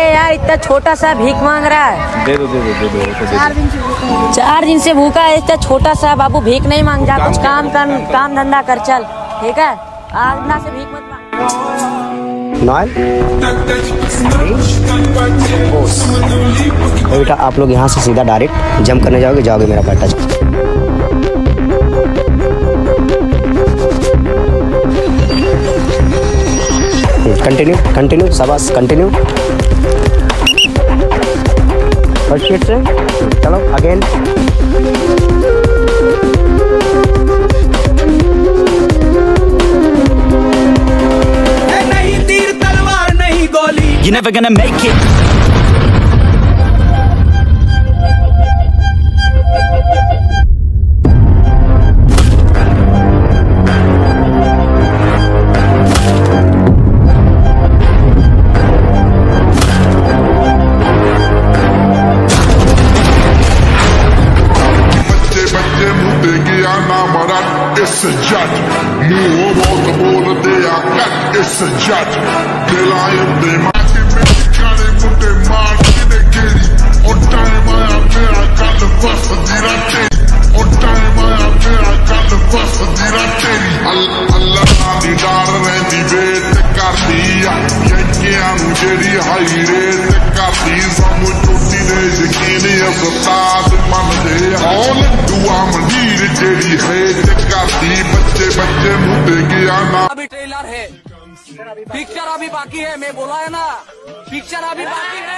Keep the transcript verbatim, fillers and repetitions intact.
यार, इतना छोटा सा भीख मांग रहा है। दे दो दे दो दे दो चार दिन से भूखा चार दिन से भूखा है। इतना छोटा सा बाबू भीख नहीं मांग, जा कुछ काम कर, काम धंधा कर चल, ठीक है? आज ना से भीख मत मांग। बेटा आप लोग यहाँ से सीधा डायरेक्ट जंप करने जाओगे, जाओगे मेरा पैर टच। कंटिन्यू कंटिन्यू शाबाश, कंटिन्यू फर्स्ट स्पीड से चलो अगेन। नहीं तीर तलवार नहीं गोली, You're never gonna make it. It's a judge, move about the border, they are cut, it's a judge. Till I am the mighty Mexicani, put the mark in the giddy. On time I am there, I got the bus of the Rateri. On time I am there, I got the bus of the Rateri. Allah di dar rendi vet kardiya, yenke anu jeri high rate kardi, samu chutti ne yakini asad man de. All dua mandir jeri hai kardi, बच्चे बच्चे मुँह देगी आना। अभी trailer है, picture अभी बाकी है, मैं बोला है ना, पिक्चर अभी बाकी है।